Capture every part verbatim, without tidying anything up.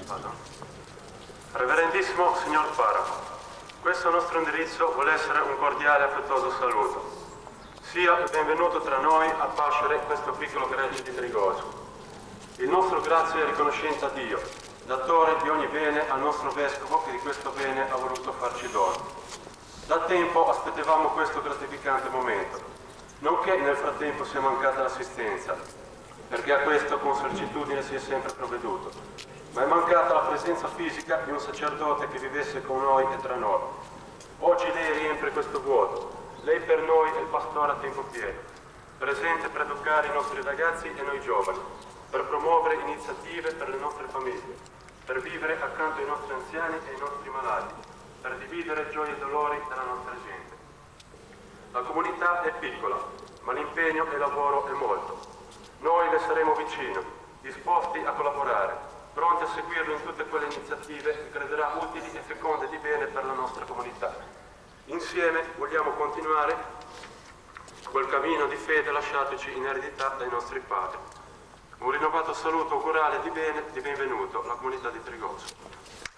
Vado. Reverendissimo signor Parroco, questo nostro indirizzo vuole essere un cordiale e affettuoso saluto. Sia il benvenuto tra noi a pascere questo piccolo gregge di Trigoso. Il nostro grazie e riconoscenza a Dio, datore di ogni bene al nostro Vescovo che di questo bene ha voluto farci dono. Da tempo aspettavamo questo gratificante momento, nonché nel frattempo sia mancata l'assistenza, perché a questo con sollecitudine si è sempre provveduto, ma è mancata la presenza fisica di un sacerdote che vivesse con noi e tra noi. Oggi lei riempie questo vuoto, lei per noi è il pastore a tempo pieno, presente per educare i nostri ragazzi e noi giovani, per promuovere iniziative per le nostre famiglie, per vivere accanto ai nostri anziani e ai nostri malati, per dividere gioie e dolori della nostra gente. La comunità è piccola, ma l'impegno e il lavoro è molto. Noi le saremo vicino, disposti a collaborare, pronti a seguirlo in tutte quelle iniziative che crederà utili e feconde di bene per la nostra comunità. Insieme vogliamo continuare quel cammino di fede lasciatoci in eredità dai nostri padri. Un rinnovato saluto augurale di bene, di benvenuto alla comunità di Trigoso.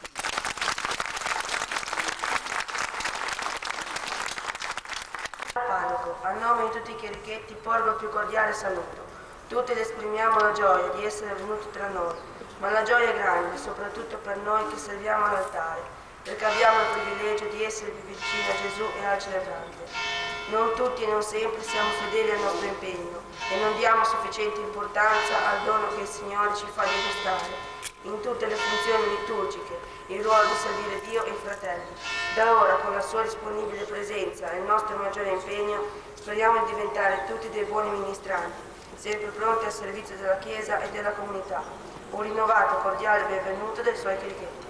Parroco, a nome di tutti i chierichetti porgo il più cordiale saluto. Tutti le esprimiamo la gioia di essere venuti tra noi, ma la gioia è grande, soprattutto per noi che serviamo all'altare, perché abbiamo il privilegio di essere più vicini a Gesù e al celebrante. Non tutti e non sempre siamo fedeli al nostro impegno e non diamo sufficiente importanza al dono che il Signore ci fa degustare in tutte le funzioni liturgiche, il ruolo di servire Dio e i fratelli. Da ora, con la sua disponibile presenza e il nostro maggiore impegno, speriamo di diventare tutti dei buoni ministranti, sempre pronti al servizio della Chiesa e della comunità. Un rinnovato cordiale benvenuto dai suoi chierichetti.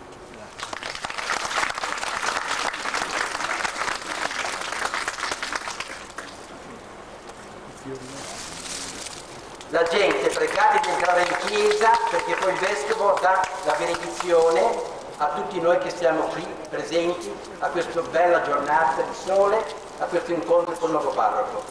La gente è pregata di entrare in chiesa perché poi il Vescovo dà la benedizione a tutti noi che siamo qui presenti a questa bella giornata di sole, a questo incontro con il nuovo parroco.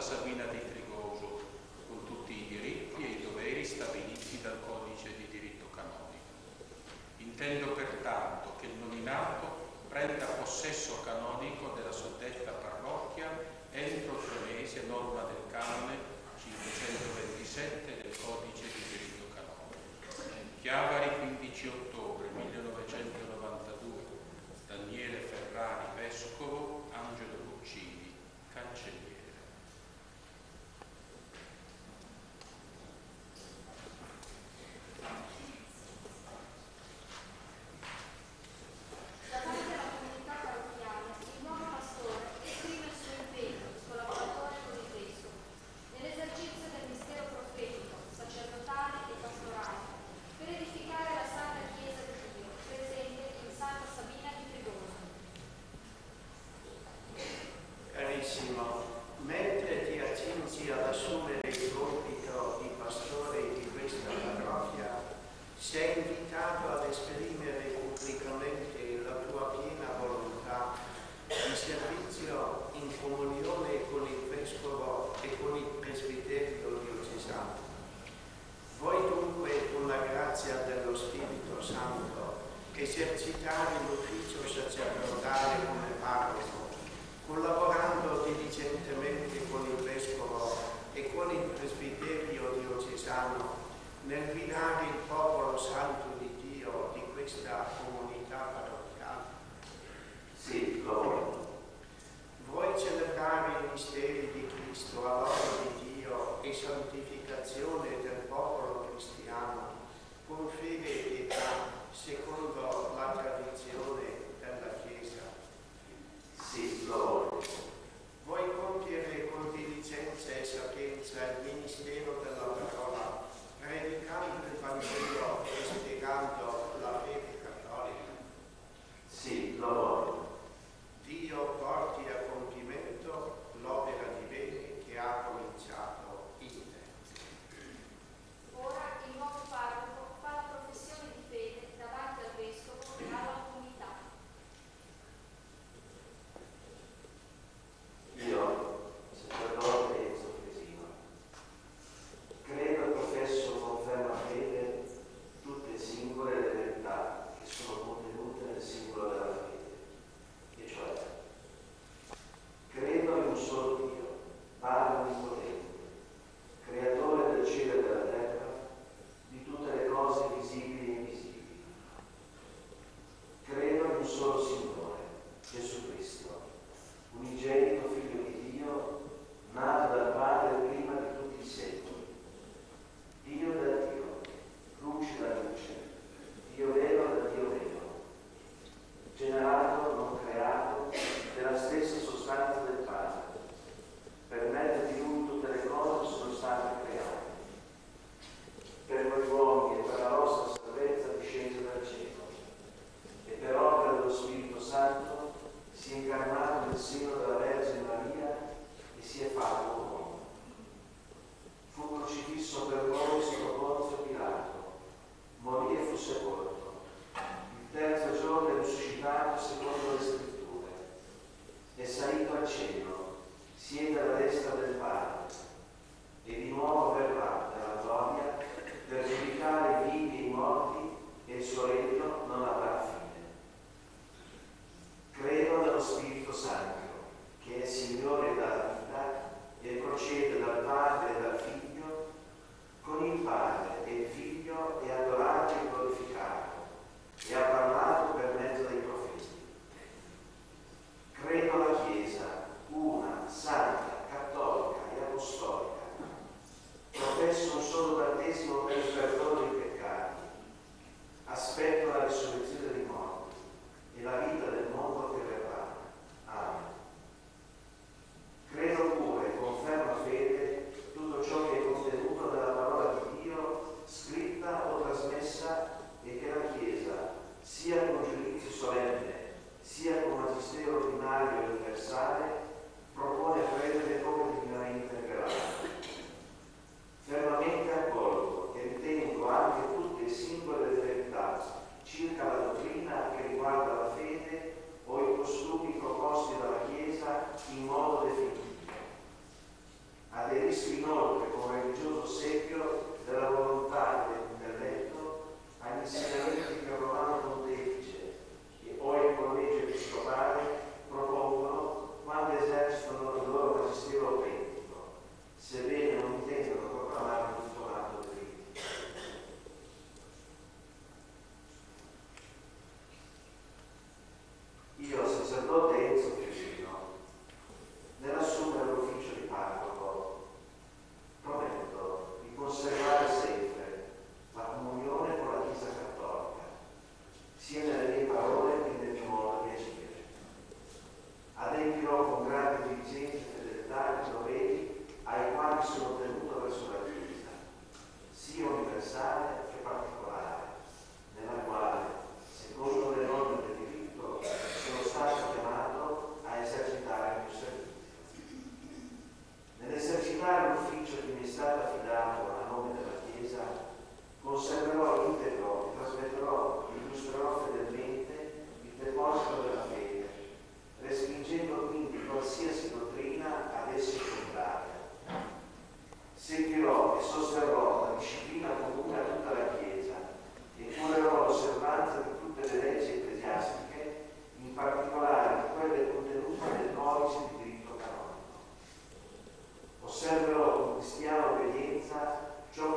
Sabina di Trigoso, con tutti i diritti e i doveri stabiliti dal Codice di diritto canonico. Intendo pertanto che il nominato prenda possesso canonico della suddetta parrocchia entro tre mesi a norma del canone cinquecentoventisette del Codice di diritto canonico. Chiavari, quindici ottobre millenovecentonovantadue. Daniele Ferrari, vescovo. Angelo Luccini, cancelliere. Da parte della comunità parrocchiale, il nuovo pastore esprime il suo impegno collaboratore con il Cristo nell'esercizio del mistero profetico, sacerdotale e pastorale per edificare la Santa Chiesa di Dio presente in Santa Sabina di Trigoso. Carissimo, mentre ti accingi ad assumere il compito di pastore di questa parrocchia, sei invitato ad esprimere pubblicamente la tua piena volontà di servizio in comunione con il Vescovo e con il Presbiterio diocesano. Vuoi dunque, con la grazia dello Spirito Santo, esercitare l'ufficio sacerdotale come parroco, collaborando diligentemente con il Vescovo e con il Presbiterio diocesano nel guidare il popolo santo di Dio di questa comunità parrocchiale? Sì, lo voglio. Vuoi celebrare i misteri di Cristo a lode di Dio e santificazione del popolo cristiano con fede e pietà secondo la tradizione della Chiesa? Sì, lo voglio. Vuoi compiere con diligenza e sapienza il ministero della parola, predicando il Vangelo e spiegando la fede cattolica? Sì, lo voglio. Dio porti a compimento l'opera di bene che ha cominciato in te.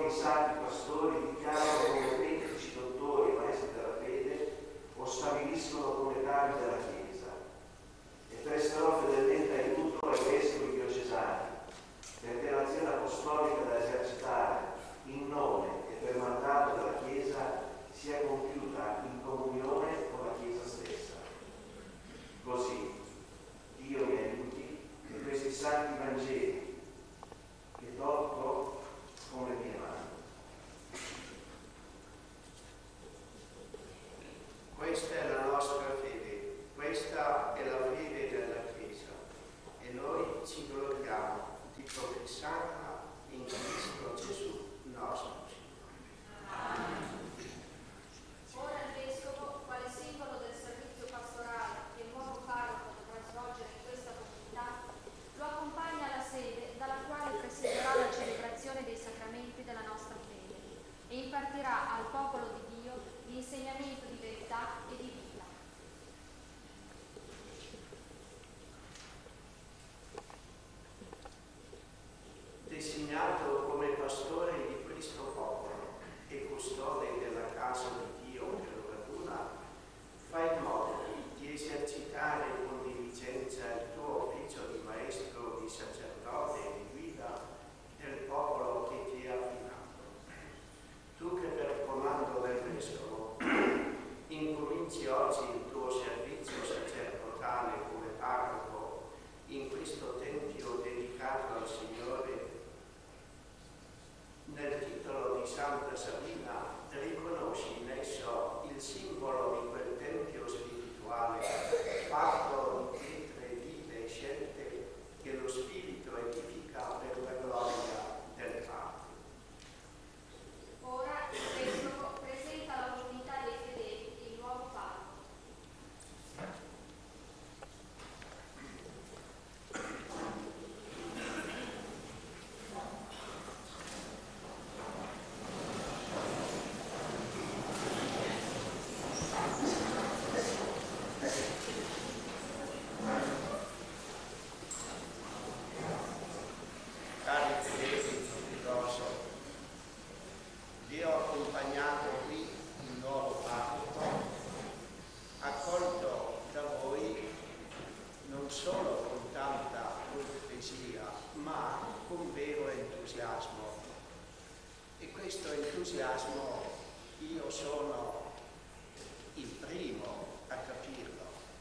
i sacri pastori dichiarano come tecnici dottori e maestri della fede o stabiliscono come tali della Chiesa, e presterò fedelmente aiuto ai vescovi diocesani perché l'azione apostolica da esercitare in nome e per mandato della Chiesa sia compiuta in comunione con la Chiesa stessa. Così Dio mi aiuti in questi santi Vangeli che tocco come mie mani. Questa è la nostra fede, questa è la fede della Chiesa, e noi ci gloriamo di professarla in Cristo Gesù, nostro Signore. Ora il Vescovo, quale simbolo del servizio pastorale che il nuovo parroco dovrà svolgere in questa comunità, lo accompagna alla sede dalla quale presiederà la celebrazione dei sacramenti della nostra fede e impartirà al popolo di Dio l'insegnamento di verità e di vita. Designato come pastore di questo popolo e custode della casa di Dio che lo raduna, fai in modo di esercitare con diligenza il tuo ufficio di maestro, di sacerdote e di guida del popolo che ti ha affidato. Tu che per comando del Vescovo incominci oggi il tuo servizio sacerdotale come parroco in questo tempio dedicato al Signore, nel titolo di Santa Sabina riconosci in esso il simbolo di quel tempio spirituale fatto di pietre vive e scelte che lo Spirito edifica per la gloria del Padre. Ora il Vescovo presenta alla comunità dei fedeli il nuovo parroco. Cari fedeli, ricorso, vi ho accompagnato qui il nuovo parroco, accolto da voi non solo con tanta cortesia, ma con vero entusiasmo. E questo entusiasmo io sono il primo a capirlo,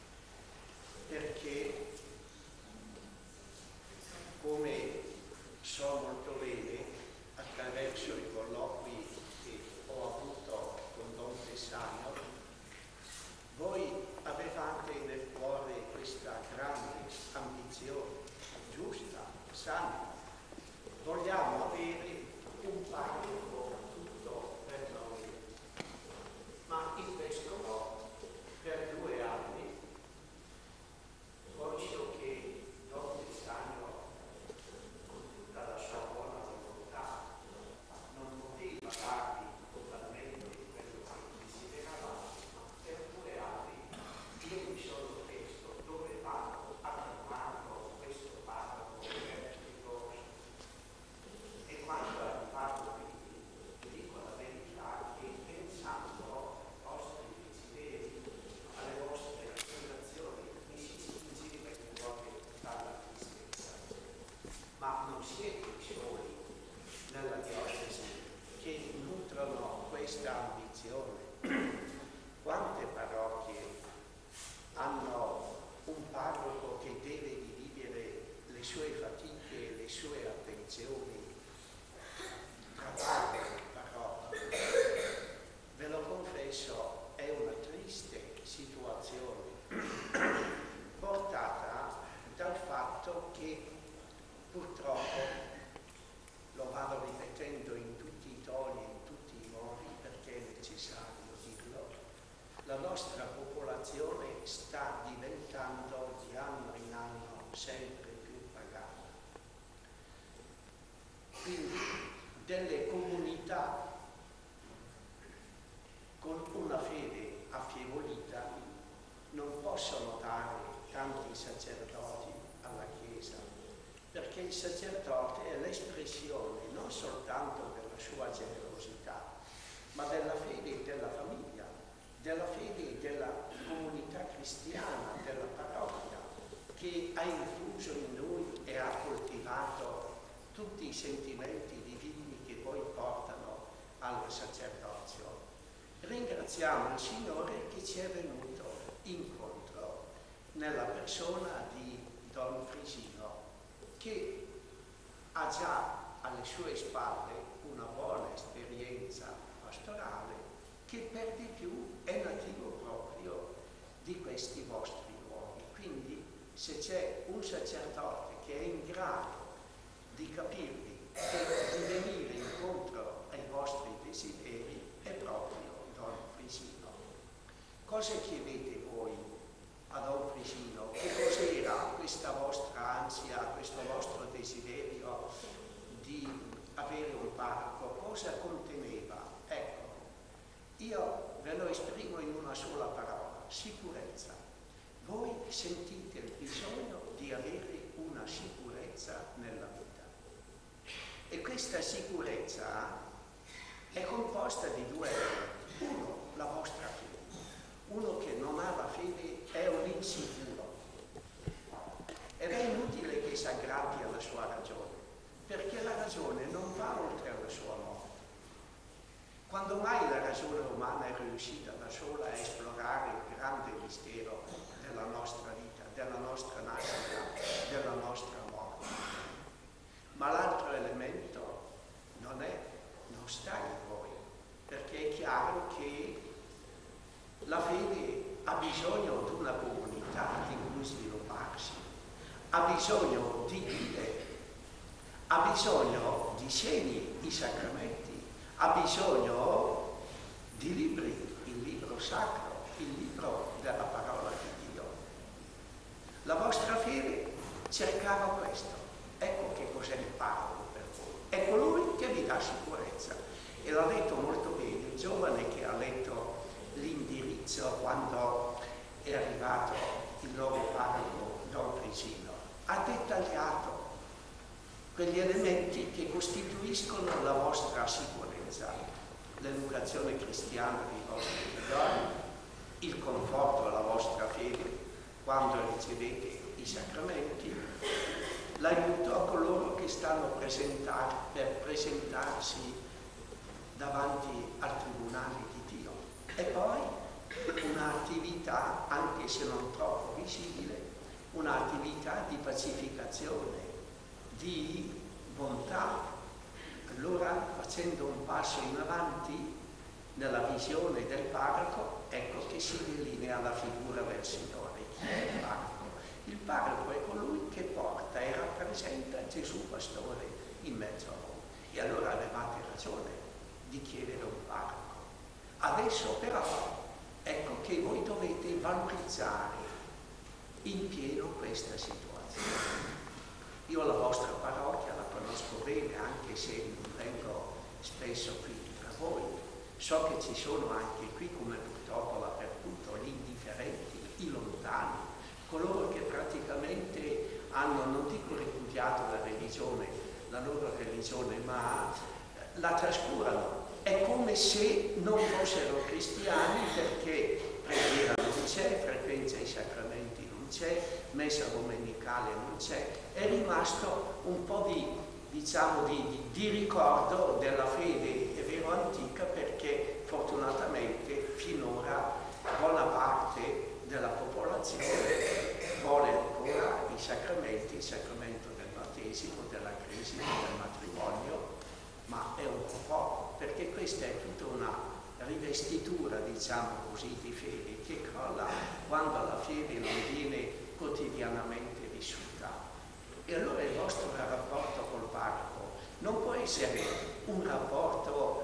perché come so molto bene attraverso i colloqui che ho avuto con Don Tessano, voi avevate nel cuore questa grande ambizione, giusta, sana. Vogliamo avere un parroco tutto per noi. Ma il Vescovo per due anni, conscio che Don Tessano dalla sua buona volontà non poteva darvi totalmente quello che desideravamo, per due anni io mi sono chiesto dove vado a chiamarlo questo parroco vertigoso. E quando è arrivato qui, vi dico la verità che pensando ai vostri desideri, alle vostre aspirazioni, mi si spingeva in cuore dalla tristezza. Ma non siete i soli nella diocesi che nutrono questa ambizione. Quante parrocchie hanno un parroco che deve dividere le sue fatiche e le sue attenzioni tra varie parrocchie? Ve lo confesso, è una triste situazione portata dal fatto che purtroppo, lo vado ripetendo in tutti i toni e in tutti i modi perché è necessario dirlo, la nostra popolazione sta diventando di anno in anno sempre più pagana. Quindi delle comunità con una fede affievolita non possono dare tanti sacerdoti alla Chiesa, perché il sacerdote è l'espressione non soltanto della la sua generosità, ma della fede della famiglia, della fede della comunità cristiana, della parrocchia, che ha infuso in noi e ha coltivato tutti i sentimenti divini che poi portano al sacerdozio. Ringraziamo il Signore che ci è venuto incontro nella persona di Don Frisino, che ha già alle sue spalle una buona esperienza pastorale, che per di più è nativo proprio di questi vostri luoghi. Quindi se c'è un sacerdote che è in grado di capirvi e di venire incontro ai vostri desideri è proprio Don Frisino. Cosa chiedete voi a Don Frisino? Che cos'era questa vostra ansia, questo vostro desiderio di avere un parroco? Cosa conteneva? Ecco, io ve lo esprimo in una sola parola: sicurezza. Voi sentite il bisogno di avere una sicurezza nella vita. E questa sicurezza è composta di due elementi. Uno, la vostra fede. Uno che non ha la fede è un insicuro. Ed è inutile che si aggrappi alla sua ragione, perché la ragione non va oltre alla sua morte. Quando mai la ragione umana è riuscita da sola a esplorare il grande mistero della nostra vita, della nostra nascita, della nostra morte? Ma l'altro elemento non è, non sta in voi, perché è chiaro che la fede ha bisogno di una comunità in cui svilupparsi, ha bisogno di guide, ha bisogno di segni, di sacramenti, ha bisogno di libri, il libro sacro, il libro della parola di Dio. La vostra fede cercava questo. Ecco che cos'è il parroco per voi. È colui che vi dà sicurezza. E l'ha detto molto bene il giovane che ha letto l'indirizzo quando è arrivato il nuovo parroco Don Frisino. Ha dettagliato quegli elementi che costituiscono la vostra sicurezza: l'educazione cristiana dei vostri figlioli, il conforto alla vostra fede quando ricevete i sacramenti, l'aiuto a coloro che stanno presentar, per presentarsi davanti al tribunale di Dio, e poi un'attività, anche se non troppo visibile, un'attività di pacificazione, di bontà. Allora, facendo un passo in avanti nella visione del parroco, ecco che si delinea la figura del Signore. Chi è il parroco? Il parroco è colui che porta e rappresenta Gesù pastore in mezzo a voi. E allora avevate ragione di chiedere un parroco. Adesso però ecco che voi dovete valorizzare in pieno questa situazione. Io la vostra parrocchia la conosco bene, anche se non vengo spesso qui tra voi. So che ci sono anche qui, come purtroppo dappertutto, gli indifferenti, i lontani, coloro che praticamente hanno, non dico ripudiato la religione, la loro religione, ma la trascurano. È come se non fossero cristiani, perché preghiera non c'è, frequenza ai sacramenti non c'è, messa domenicale non c'è. È rimasto un po' di, diciamo, di, di, di ricordo della fede, è vero, antica, perché fortunatamente finora buona parte della popolazione vuole ancora i sacramenti, il sacramento del battesimo, della cresima, del matrimonio, ma è un po' poco, perché questa è tutta una rivestitura, diciamo così, di fede che crolla quando la fede non viene quotidianamente vissuta. E allora il vostro rapporto col parroco non può essere un rapporto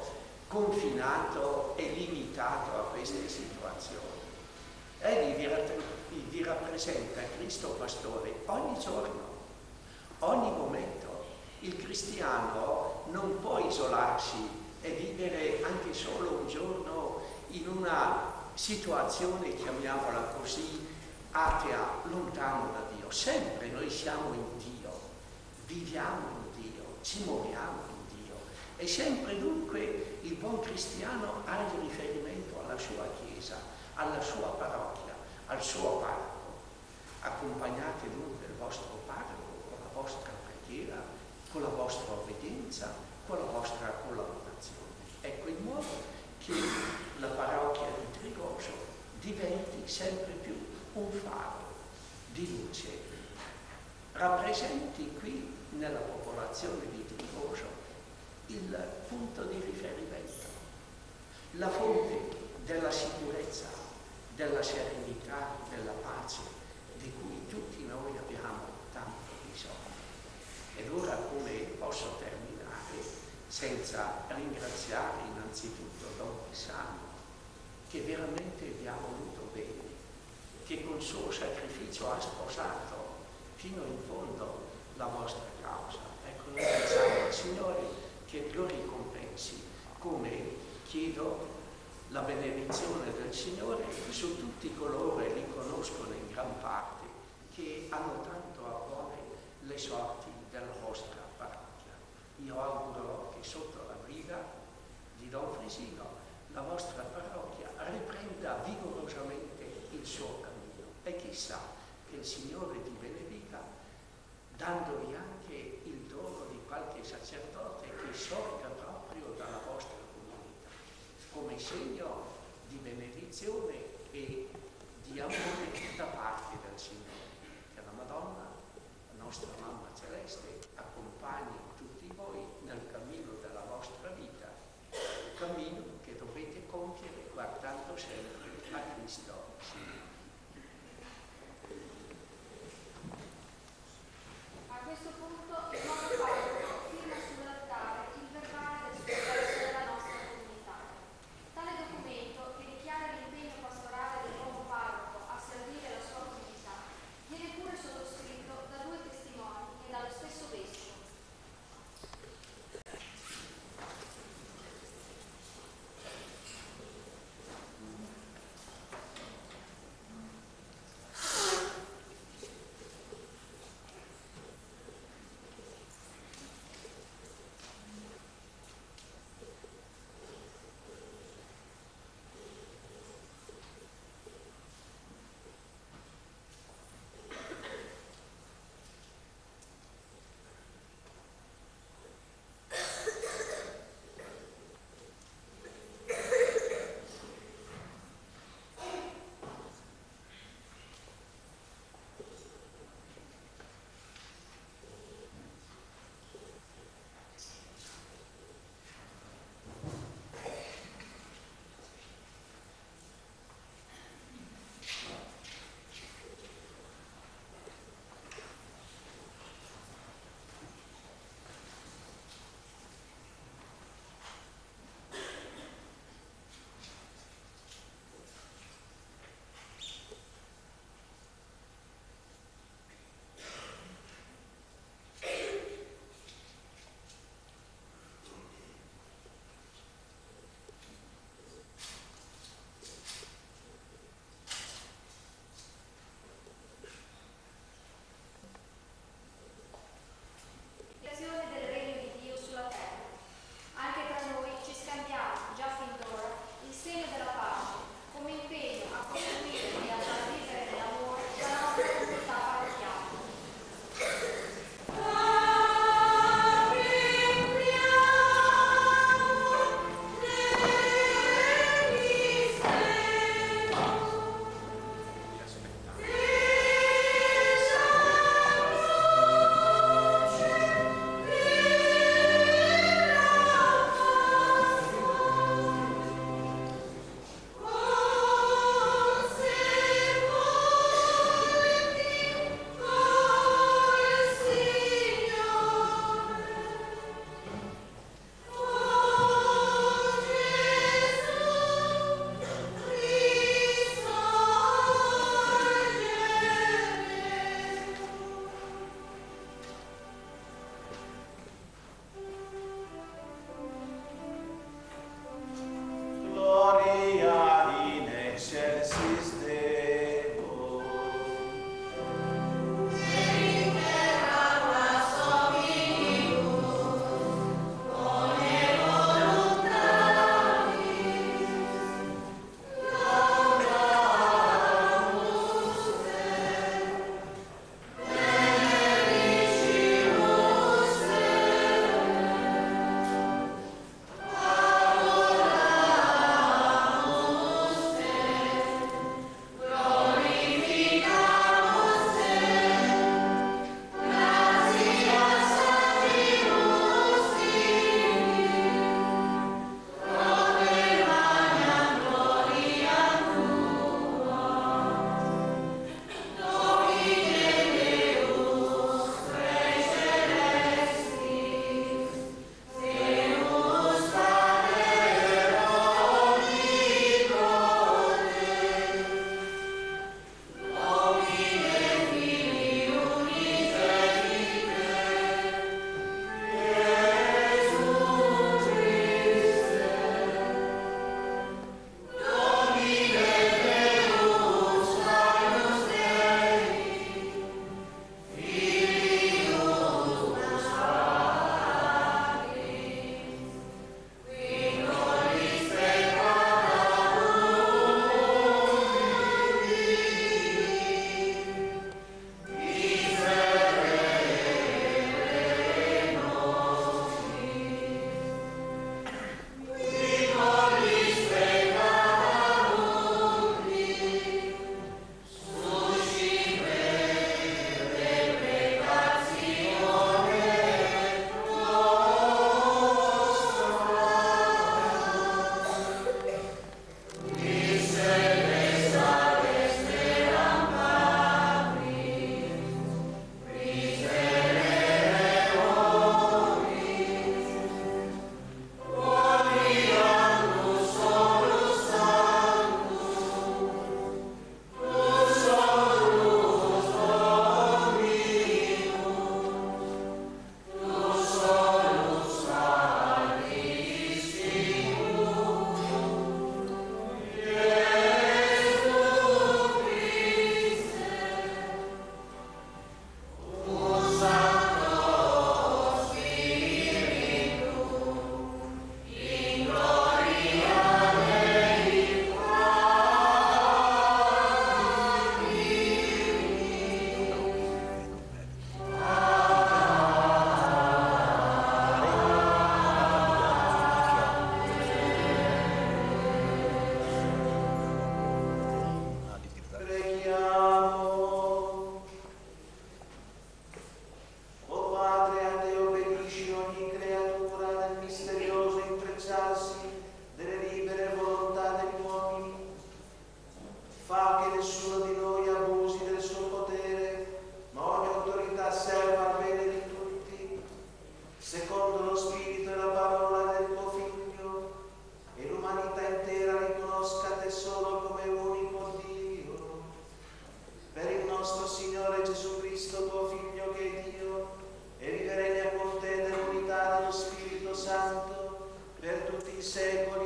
confinato e limitato a queste situazioni. Egli vi, vi rappresenta Cristo pastore ogni giorno, ogni momento. Il cristiano non può isolarsi e vivere anche solo un giorno in una situazione, chiamiamola così, atea, lontano da Dio. Sempre noi siamo in Dio, viviamo in Dio, ci muoviamo in Dio. E sempre dunque il buon cristiano ha il riferimento alla sua chiesa, alla sua parrocchia, al suo parroco. Accompagnate dunque il vostro parroco con la vostra preghiera, con la vostra obbedienza, con la vostra collaborazione. Ecco il modo che la parrocchia di Trigoso diventi sempre più un faro di luce, rappresenti qui nella popolazione di Trigoso il punto di riferimento, la fonte della sicurezza, della serenità, della pace di cui tutti noi abbiamo tanto bisogno. Ed ora come posso terminare senza ringraziare innanzitutto Don Pisano, che veramente vi ha voluto bene, che col suo sacrificio ha sposato fino in fondo la vostra causa. Ecco, noi diciamo al Signore che lo ricompensi, come chiedo la benedizione del Signore su tutti coloro che riconoscono in gran parte che hanno tanto a cuore le sorti della vostra parrocchia. Io auguro che sotto la guida di Don Frisino la vostra parrocchia riprenda vigorosamente il suo cammino e chissà che il Signore vi benedica dandovi anche il dono di qualche sacerdote che sorga proprio dalla vostra comunità, come segno di benedizione e di amore da parte del Signore. Che la Madonna, la nostra Mamma Celeste, accompagni tutti voi nel cammino della vostra vita, cammino che dovete compiere guardando sempre a Cristo Signore. A questo punto il nuovo parroco firma sull'altare il verbale del successo della nostra comunità. Tale documento, che dichiara l'impegno pastorale del nuovo parroco a servire la sua comunità, viene pure sottoscritto da due testimoni e dallo stesso vescovo.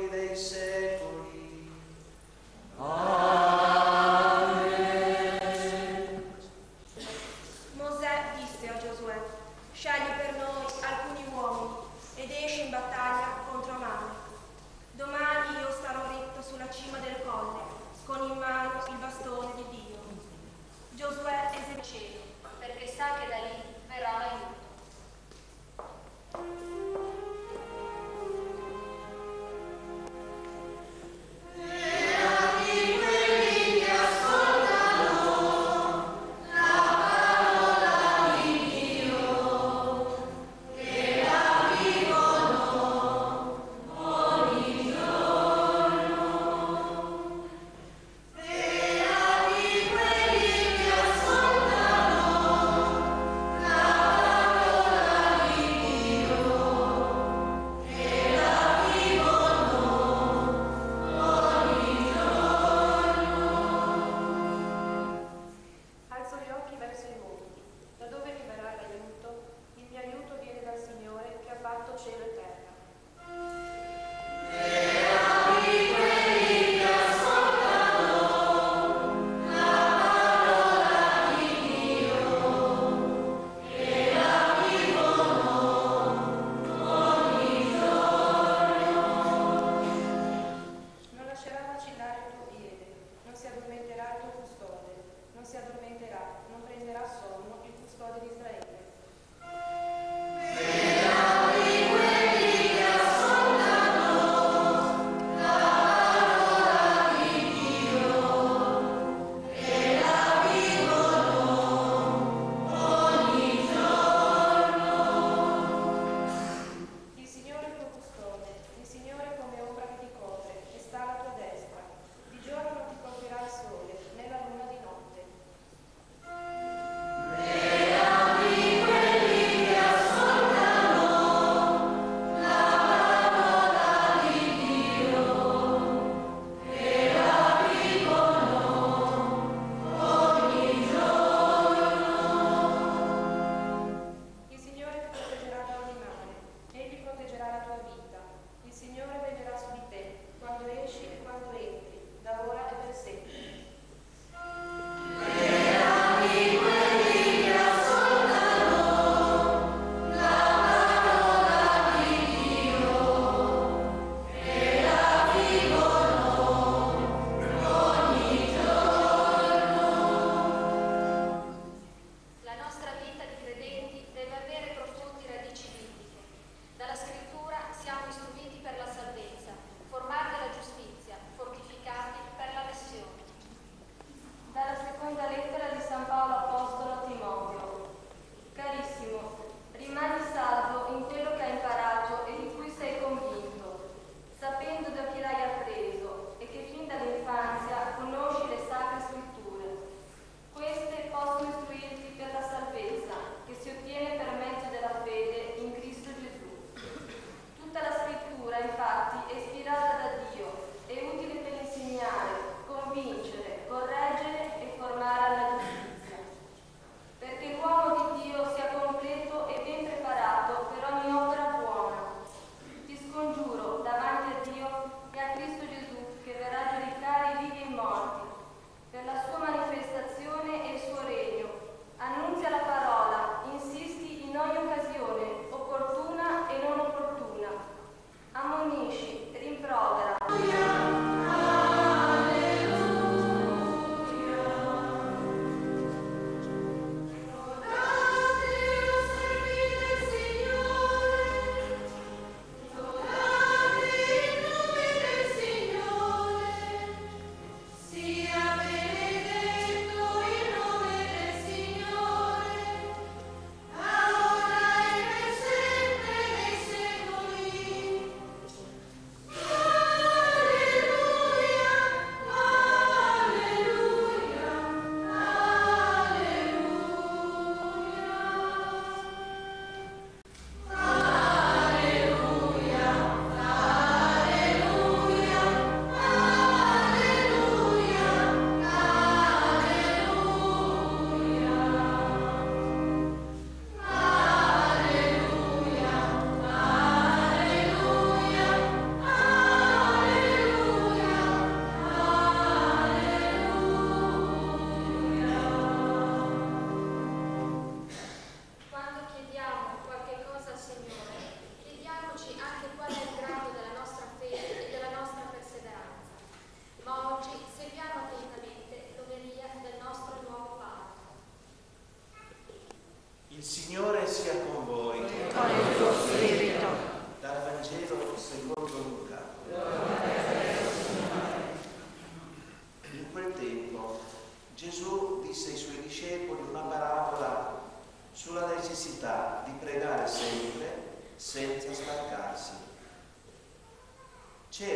secoli dei secoli. Amen. Mosè disse a Giosuè: scegli per noi alcuni uomini ed esci in battaglia contro Amalek. Domani io starò ritto sulla cima del colle, con in mano il bastone di Dio. Giosuè esegue il cielo, perché sa che da lì verrà l'aiuto.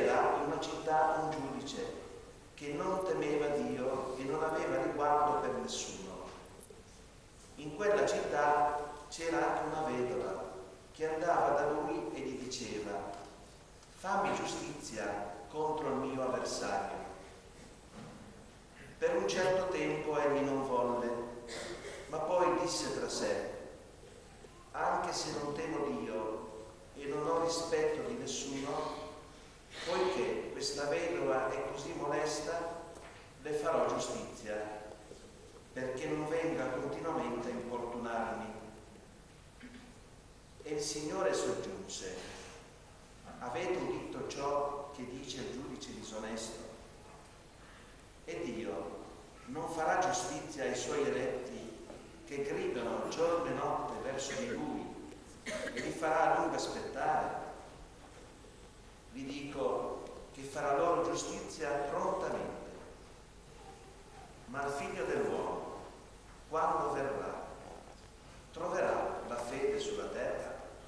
c'era in una città un giudice che non temeva Dio e non aveva riguardo per nessuno. In quella città c'era anche una vedova che andava da lui e gli diceva: fammi giustizia contro il mio avversario. Per un certo tempo egli non volle, ma poi disse tra sé: anche se non temo Dio e non ho rispetto di nessuno, poiché questa vedova è così molesta, le farò giustizia, perché non venga continuamente a importunarmi. E il Signore soggiunse: avete udito ciò che dice il giudice disonesto? E Dio non farà giustizia ai suoi eletti che gridano giorno e notte verso di lui e li farà a lungo aspettare? Vi dico che farà loro giustizia prontamente. Ma il Figlio dell'uomo, quando verrà, troverà la fede sulla terra?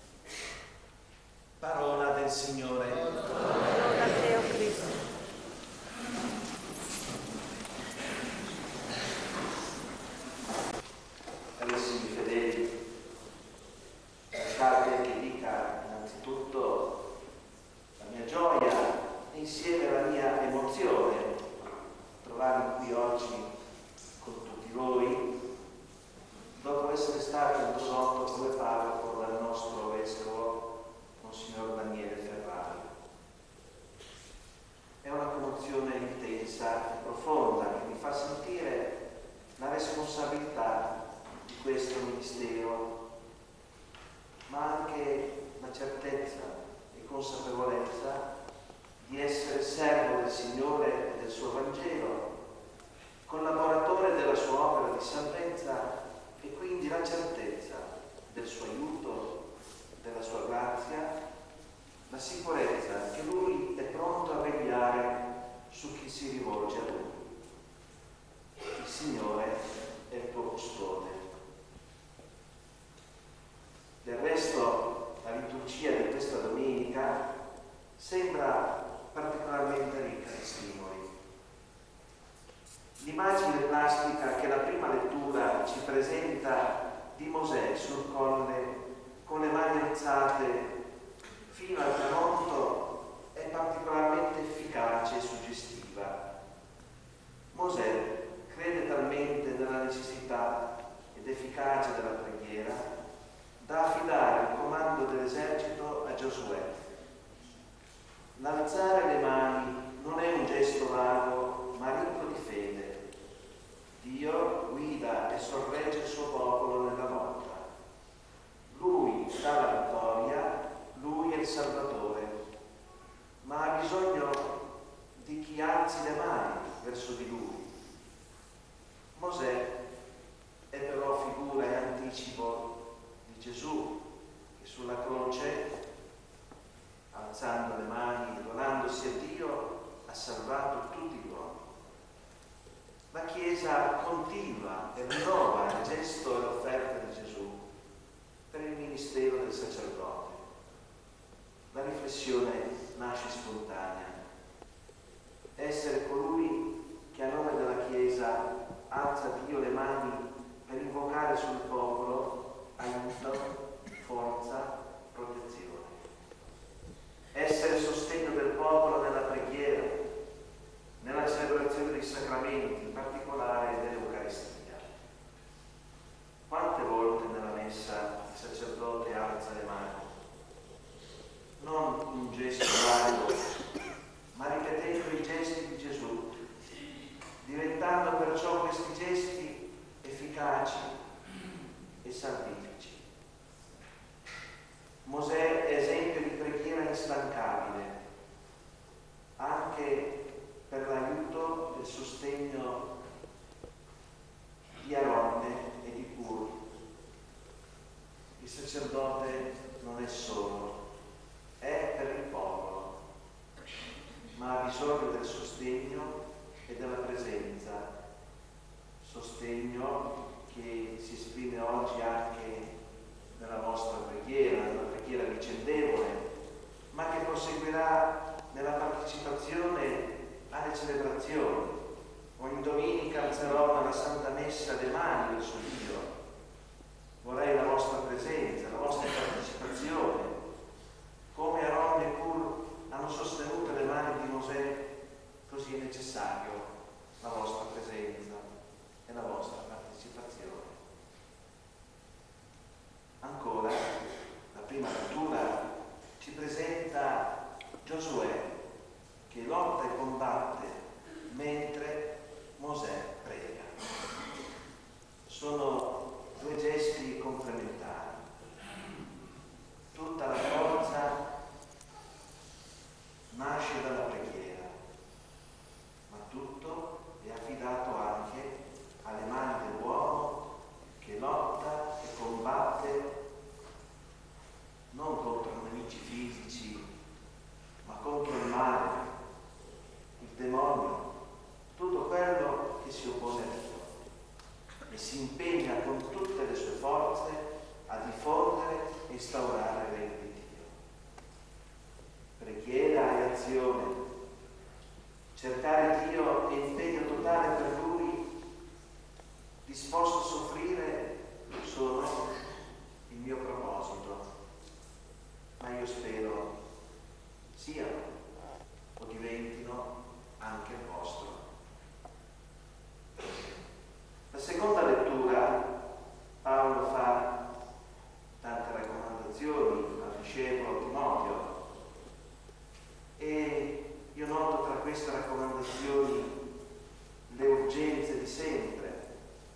Parola del Signore. Parola a te, o Cristo. Carissimi fedeli, lasciate che dica innanzitutto la mia gioia e insieme la mia emozione trovarmi qui oggi con tutti voi, dopo essere stato introdotto come parroco dal nostro vescovo Monsignor Daniele Ferrari. È una commozione intensa e profonda che mi fa sentire la responsabilità di questo ministero, ma anche la certezza e consapevolezza di essere servo del Signore e del suo Vangelo, collaboratore della sua opera di salvezza e quindi la certezza del suo aiuto, della sua grazia, la sicurezza che Lui è pronto a vegliare su chi si rivolge a Lui. Il Signore è il tuo custode. Del resto, la liturgia di questa domenica sembra particolarmente ricca di stimoli. L'immagine plastica che la prima lettura ci presenta di Mosè sul colle con le mani alzate fino al tramonto è particolarmente efficace e suggestiva. Mosè crede talmente nella necessità ed efficacia della preghiera da affidare il comando dell'esercito a Giosuè. L'alzare le mani non è un gesto vago, ma ricco di fede. Dio guida e sorregge il suo popolo nella lotta. Lui dà la vittoria, Lui è il Salvatore, ma ha bisogno di chi alzi le mani verso di Lui. Mosè è però figura e anticipo di Gesù, che sulla croce, alzando le mani e donandosi a Dio, ha salvato tutti gli uomini. La Chiesa continua e rinnova il gesto e l'offerta di Gesù per il ministero del sacerdote. La riflessione nasce spontanea. Essere colui che a nome della Chiesa alza a Dio le mani per invocare sul popolo aiuto, forza, protezione. Essere sostegno del popolo nella preghiera, nella celebrazione dei sacramenti, in particolare dell'Eucaristia. Quante volte nella messa il sacerdote alza le mani? Non un gesto valido, ma ripetendo i gesti di Gesù, diventando perciò questi gesti efficaci e salvifici. Mosè è esempio di preghiera instancabile, anche per l'aiuto e il sostegno di Aronne e di Hur. Il sacerdote non è solo, è per il popolo, ma ha bisogno del sostegno e della presenza, sostegno che si esprime oggi anche nella vostra preghiera, nella preghiera vicendevole, ma che proseguirà nella partecipazione alle celebrazioni. Ogni domenica alzerò nella Santa Messa le mani verso Dio. Vorrei la vostra presenza, la vostra partecipazione, come Aaron e Hur hanno sostenuto le mani di Mosè, così è necessario la vostra presenza e la vostra partecipazione. Ancora, la prima lettura ci presenta Giosuè che lotta e combatte mentre Mosè prega. Sono due gesti complementari. Tutta la forza nasce dalla preghiera, ma tutto è affidato anche alle mani dell'uomo che lotta e combatte non contro nemici fisici, ma contro il male, il demonio, tutto quello che si oppone a Dio, e si impegna con tutte le sue forze a diffondere e instaurare il regno di Dio. Preghiera e azione, cercare Dio e impegno totale per Lui, disposto a soffrire, sono il mio proposito, ma io spero siano o diventino anche il vostro. La seconda lettura, Paolo fa tante raccomandazioni al discepolo Timoteo, e io noto tra queste raccomandazioni le urgenze di sempre,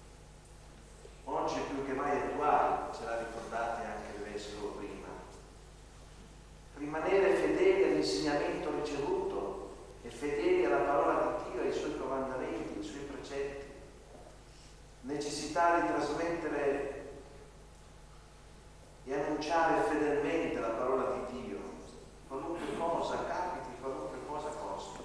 oggi più che mai attuali, ce l'ha ricordate anche il vescovo prima. Rimanere fedeli all'insegnamento ricevuto e fedeli alla parola di Dio, ai suoi comandamenti, ai suoi precetti. Necessità di trasmettere e annunciare fedelmente la parola di Dio, qualunque cosa capiti, qualunque cosa costi.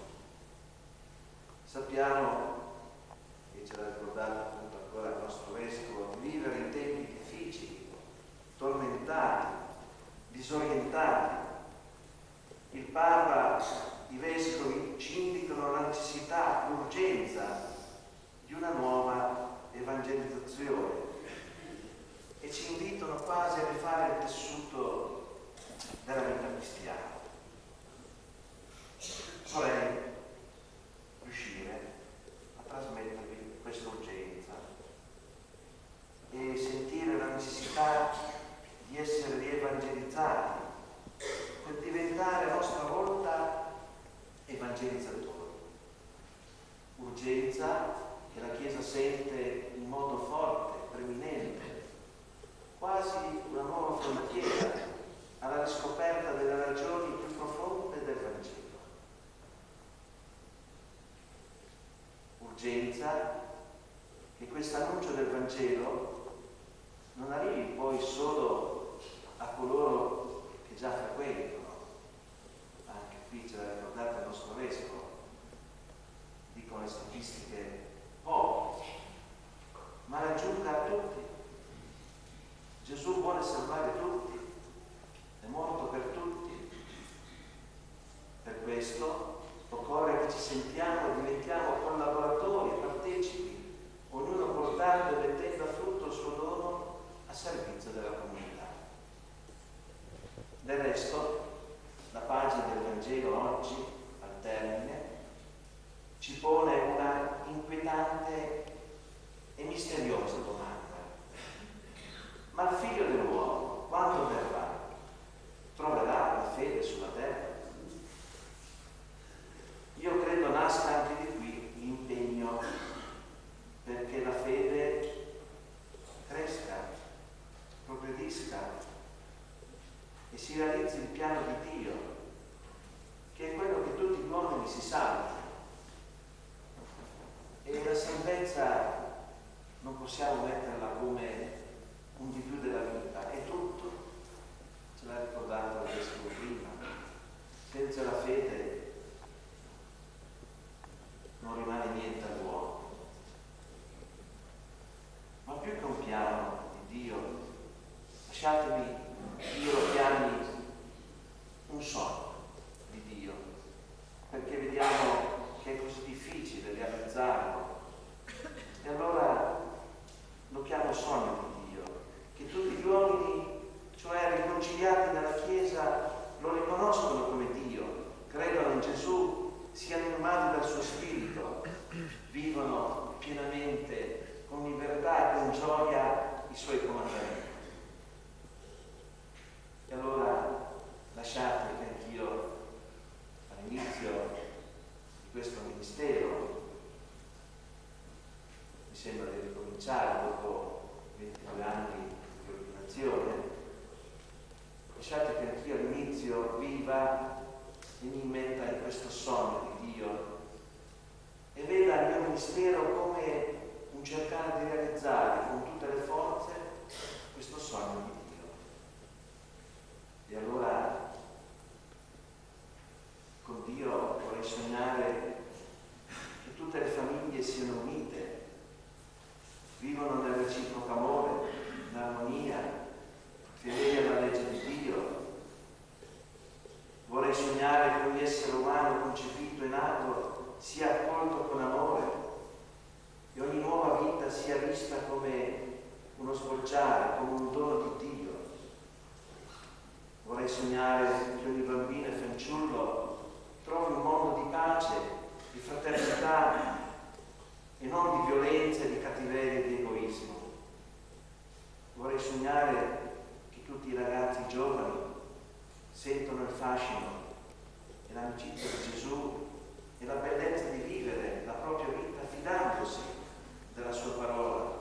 Sappiamo, e ce l'ha ricordato appunto ancora il nostro vescovo, di vivere in tempi difficili, tormentati, disorientati. Il Papa, i vescovi ci indicano la necessità, l'urgenza di una nuova evangelizzazione e ci invitano quasi a rifare il tessuto della vita cristiana. Vorrei riuscire a trasmettervi questa urgenza e sentire la necessità di essere rievangelizzati per diventare a nostra volta evangelizzatori. Urgenza che la Chiesa sente in modo forte, preminente, quasi una nuova frontiera alla riscoperta delle ragioni più profonde del Vangelo. Urgenza che questo annuncio del Vangelo non arrivi poi solo a coloro che già frequentano, anche qui ce l'ha ricordato il nostro vescovo, dicono le statistiche pochi, ma raggiunga a tutti. Gesù vuole salvare tutti, è morto per tutti. Per questo occorre che ci sentiamo e diventiamo collaboratori e partecipi, ognuno portando e mettendo a frutto il suo dono a servizio della comunità. Del resto, la pagina del Vangelo oggi, al termine, ci pone una inquietante e misteriosa domanda. Ma il Figlio dell'uomo, quando verrà, troverà la fede sulla terra? Io credo nasca anche di qui l'impegno perché la fede cresca, progredisca e si realizzi il piano di Dio, che è quello che possibile realizzarlo. E allora lo chiamo sogno di Dio, che tutti gli uomini, cioè riconciliati nella Chiesa, lo riconoscono come Dio, credono in Gesù, siano animati dal suo Spirito, vivono pienamente, con libertà e con gioia, i suoi comandamenti. E allora lasciate che anch'io, all'inizio di questo ministero, mi sembra di ricominciare dopo ventidue anni di ordinazione, lasciate che anch'io all'inizio viva e mi immetta in questo sogno di Dio e veda il mio ministero come un cercare di realizzare con tutte le forze questo sogno di Dio. E allora con Dio vorrei sognare che tutte le famiglie siano unite, vivono nel reciproco amore, in armonia, fedeli alla legge di Dio. Vorrei sognare che ogni essere umano concepito e nato sia accolto con amore e ogni nuova vita sia vista come uno sbocciare, come un dono di Dio. Vorrei sognare che ogni bambino e fanciullo trovi un mondo di pace, di fraternità e non di violenza, di cattiveria e di egoismo. Vorrei sognare che tutti i ragazzi giovani sentono il fascino e l'amicizia di Gesù e la bellezza di vivere la propria vita fidandosi della sua parola.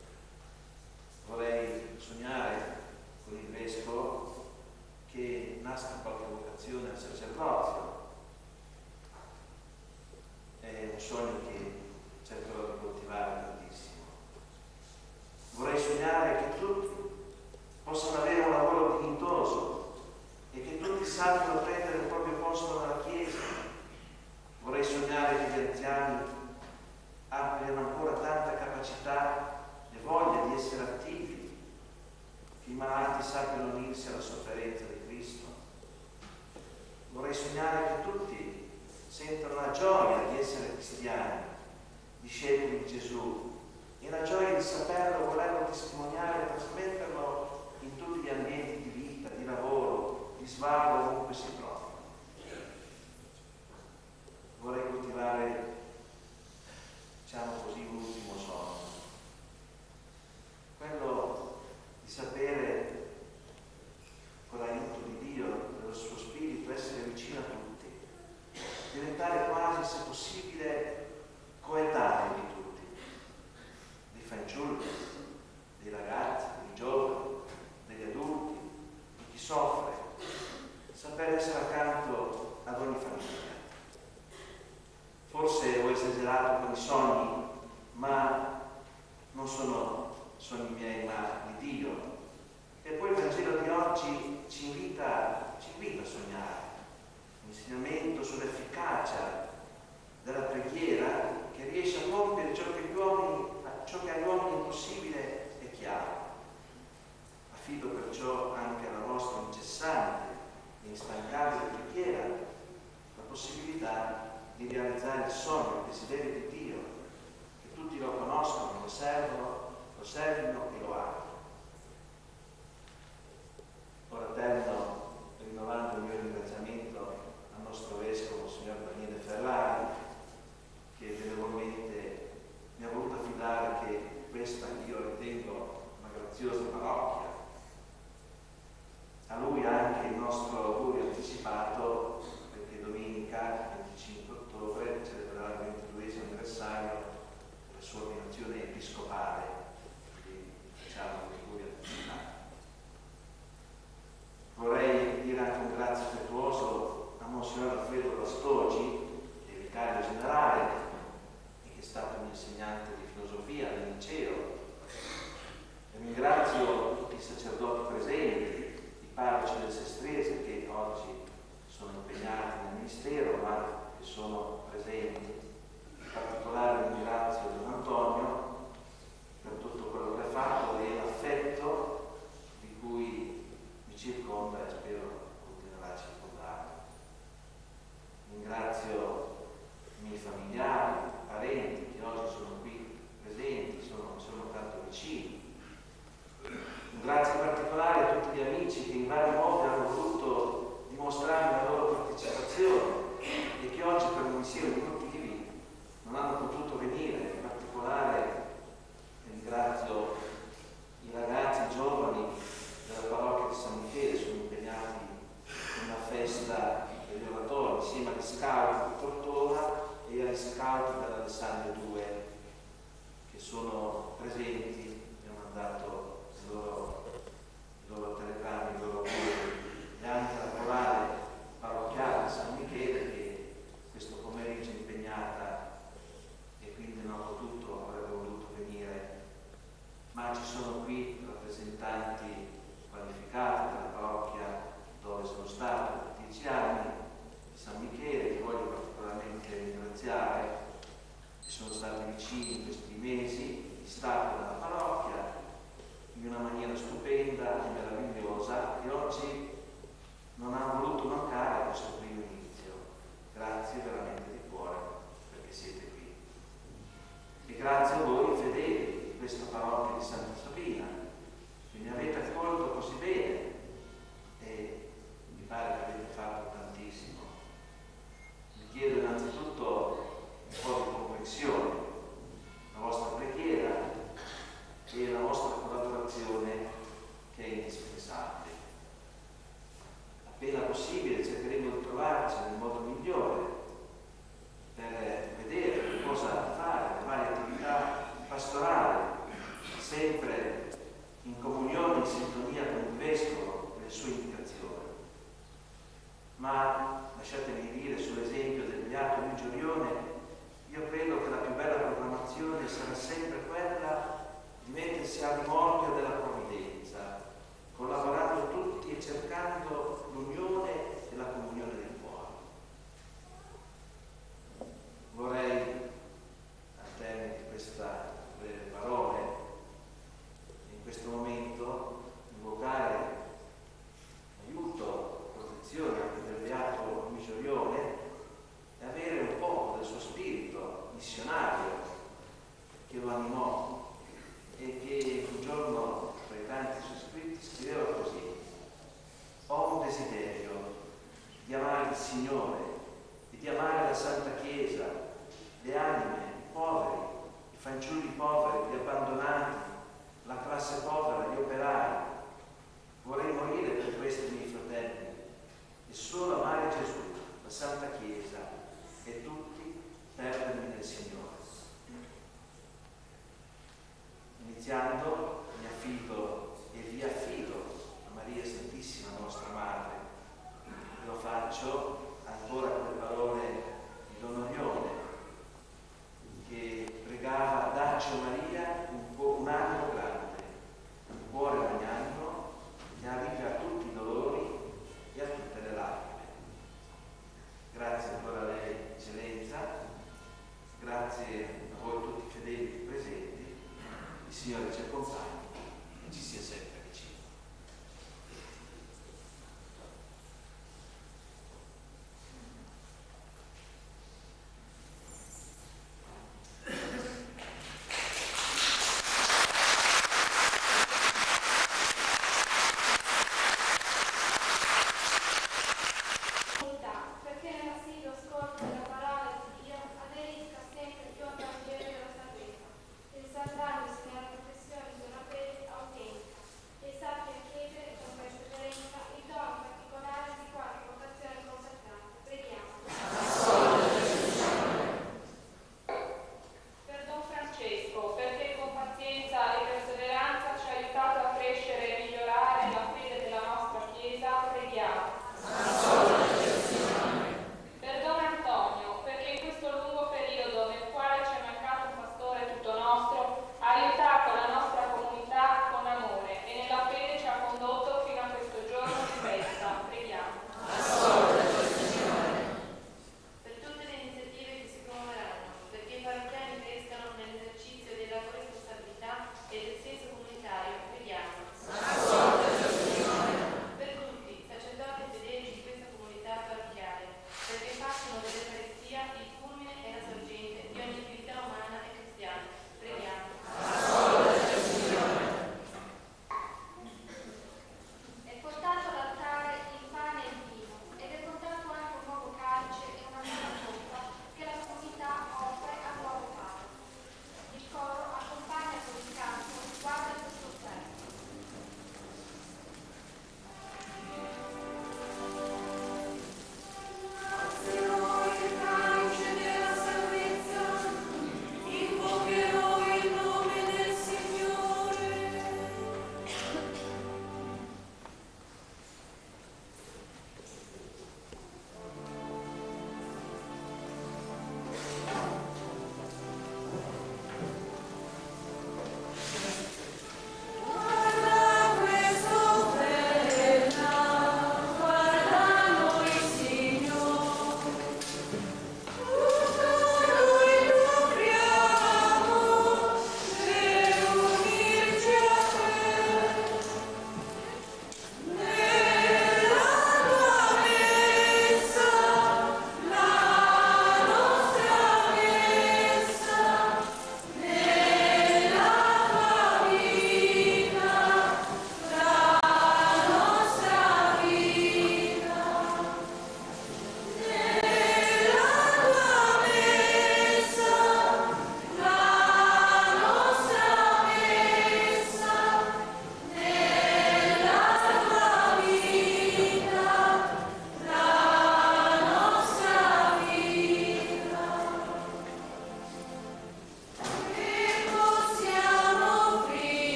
Vorrei sognare con il Vescovo che nasca qualche vocazione al sacerdozio. È un sogno che cercherò di coltivare tantissimo. Vorrei sognare che tutti possano avere un lavoro dignitoso e che tutti sappiano prendere il proprio posto nella Chiesa. Vorrei sognare che gli anziani abbiano ancora tanta capacità e voglia di essere attivi, che i malati sappiano unirsi alla sofferenza di Cristo. Vorrei sognare che tutti sentano la gioia di essere cristiani, discepoli di Gesù, e la gioia di saperlo, volerlo testimoniare e trasmetterlo in tutti gli ambienti di vita, di lavoro, di svago, ovunque si trovi. Vorrei coltivare, diciamo così, un ultimo sogno, quello di sapere, con l'aiuto di Dio, dello suo Spirito, essere vicino a tutti, diventare quasi, se possibile, coetanei di tutti, dei fanciulli, dei ragazzi, dei giovani, degli adulti, di chi soffre, saper essere accanto ad ogni famiglia. Forse ho esagerato con i sogni, ma non sono sogni miei, ma di Dio. E poi il Vangelo di oggi ci invita, ci invita a sognare. Un insegnamento sull'efficacia della preghiera che riesce a compiere ciò che, gli uomini, ciò che agli uomini è impossibile è chiaro. Affido perciò anche alla vostra incessante e instancabile preghiera la possibilità di realizzare il sogno, il desiderio di Dio, che tutti lo conoscono, lo servono, lo servino e lo amano. Ora termino rinnovando il mio ringraziamento al nostro Vescovo, signor Daniele Ferrari, che benevolmente mi ha voluto affidare che questa io ritengo una graziosa parrocchia. A lui anche il nostro augurio anticipato, perché domenica venticinque ottobre celebrerà il ventiduesimo anniversario della sua ordinazione episcopale. Quindi, diciamo, grazie a voi fedeli di questa parrocchia di Santa Sabina, che mi avete accolto così bene e mi pare che avete fatto tantissimo. Vi chiedo innanzitutto un po' di comprensione, la vostra preghiera e la vostra collaborazione che è indispensabile. Appena possibile cercheremo di trovarci nel modo migliore per vedere cosa fare, le varie attività pastorali, sempre in comunione, in sintonia con il Vescovo e le sue indicazioni. Ma lasciatemi dire, sull'esempio del Beato Luigi Orione, io credo che la più bella programmazione sarà sempre quella di mettersi al rimorchio della provvidenza, collaborando tutti e cercando l'unione e la comunione del cuore. Vorrei, al termine di questa breve parole, in questo momento invocare aiuto, protezione anche del Beato Luigi Orione e avere un po' del suo spirito missionario che lo animò e che un giorno, tra i tanti suoi scritti, scriveva così: ho un desiderio di amare il Signore e di amare la Santa Chiesa, le anime, i poveri, i fanciulli poveri, gli abbandonati, la classe povera, gli operai. Vorrei morire per questi miei fratelli e solo amare Gesù, la Santa Chiesa e tutti perdermi nel Signore. Iniziando, mi affido e vi affido a Maria Santissima, nostra Madre. Lo faccio ancora con le parole di Don Orione, che pregava: dacci Maria un, po', un animo grande, un cuore magnanimo, che arrivi a tutti i dolori e a tutte le lacrime. Grazie ancora a lei, Eccellenza, grazie a voi tutti fedeli presenti. Il Signore ci accompagni e ci sia sempre vicino. Perché nell'assiduo ascolto della parola di Dio aderisca sempre più al Vangelo della salvezza, risaltandosi nella professione di una fede autentica,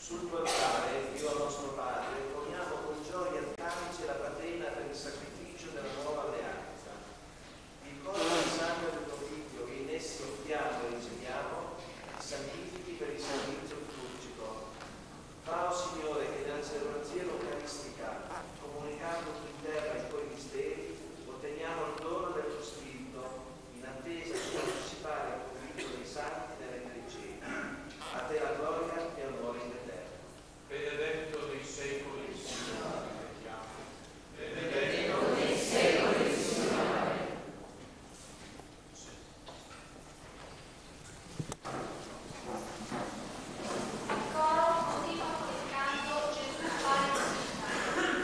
sul tuo altare, Dio nostro Padre, poniamo con gioia il calice e la patena per il sacrificio della nuova alleanza. Il corpo e il sangue del tuo Figlio che in essi offriamo e riceviamo, santifichi per il servizio liturgico. Fa, o Signore, che nella celebrazione eucaristica, comunicando qui in terra i tuoi misteri, otteniamo il dono del tuo Spirito, in attesa di partecipare al convito dei santi nelle trecene. A te la gloria e onore in eterno. Benedetto dei secoli, Signore, vediamo. Benedetto dei secoli, Signore. Il coro continua con il canto Gesù pare risuscitato.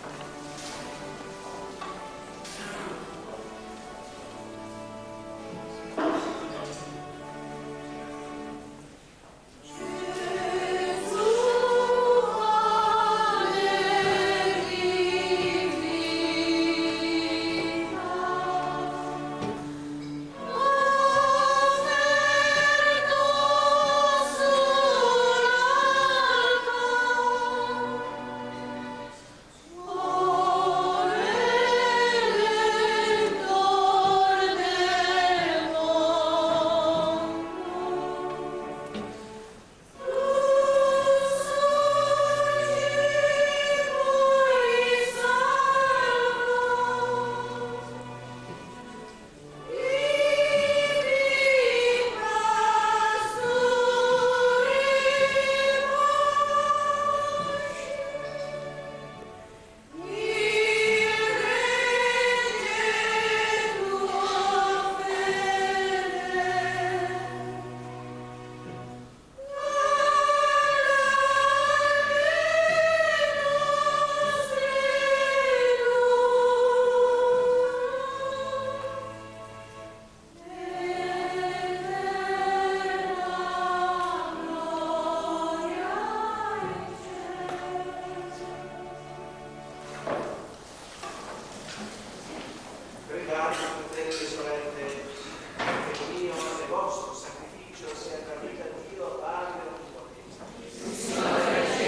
Pregate, fratelli e sorelle, che il mio e vostro sacrificio sia gradito a Dio Padre Onnipotente.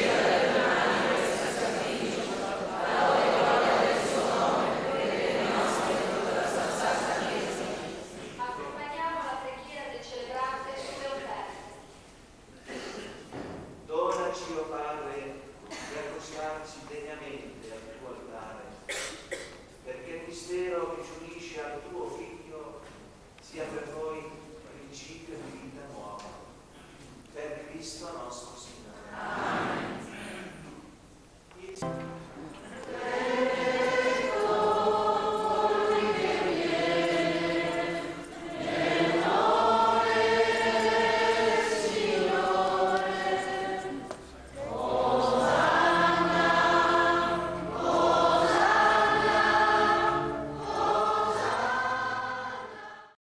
Accompagniamo la preghiera del celebrante sulle offerte. Donaci, o Padre, di accostarci degnamente al tuo altare, perché il mistero che ci unisce al tuo Figlio sia per noi principio di vita nuova. Per Cristo